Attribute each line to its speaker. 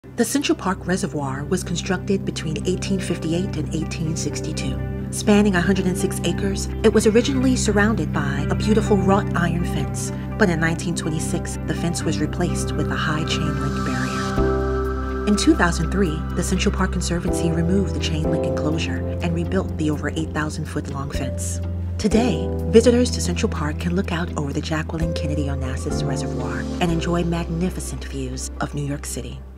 Speaker 1: The Central Park Reservoir was constructed between 1858 and 1862. Spanning 106 acres, it was originally surrounded by a beautiful wrought iron fence, but in 1926, the fence was replaced with a high chain link barrier. In 2003, the Central Park Conservancy removed the chain link enclosure and rebuilt the over 8,000-foot-long fence. Today, visitors to Central Park can look out over the Jacqueline Kennedy Onassis Reservoir and enjoy magnificent views of New York City.